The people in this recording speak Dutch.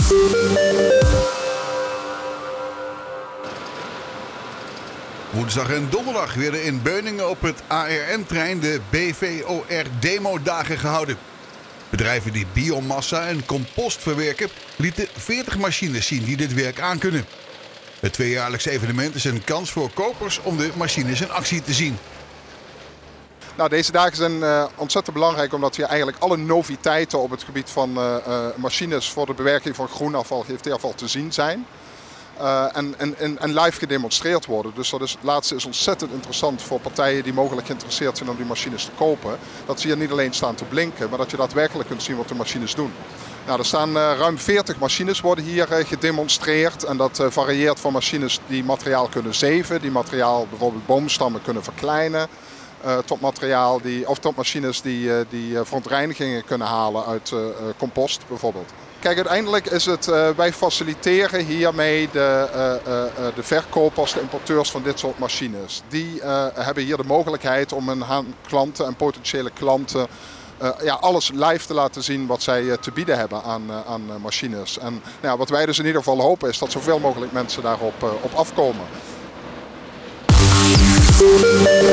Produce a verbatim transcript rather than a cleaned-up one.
Woensdag en donderdag werden in Beuningen op het A R N-trein de B V O R-demodagen gehouden. Bedrijven die biomassa en compost verwerken lieten veertig machines zien die dit werk aankunnen. Het tweejaarlijkse evenement is een kans voor kopers om de machines in actie te zien. Nou, deze dagen zijn uh, ontzettend belangrijk omdat hier eigenlijk alle noviteiten op het gebied van uh, uh, machines voor de bewerking van groenafval, gifteafval te zien zijn. Uh, en, en, en live gedemonstreerd worden. Dus dat is, het laatste is ontzettend interessant voor partijen die mogelijk geïnteresseerd zijn om die machines te kopen. Dat ze hier niet alleen staan te blinken, maar dat je daadwerkelijk kunt zien wat de machines doen. Nou, er staan uh, ruim veertig machines worden hier uh, gedemonstreerd. En dat uh, varieert van machines die materiaal kunnen zeven, die materiaal bijvoorbeeld boomstammen kunnen verkleinen. Uh, tot materiaal die, of tot machines die, uh, die uh, verontreinigingen kunnen halen uit uh, uh, compost bijvoorbeeld. Kijk, uiteindelijk is het, uh, wij faciliteren hiermee de, uh, uh, de verkopers, de importeurs van dit soort machines. Die uh, hebben hier de mogelijkheid om hun klanten en potentiële klanten uh, ja, alles live te laten zien wat zij uh, te bieden hebben aan, uh, aan uh, machines. En nou ja, wat wij dus in ieder geval hopen is dat zoveel mogelijk mensen daarop uh, op afkomen.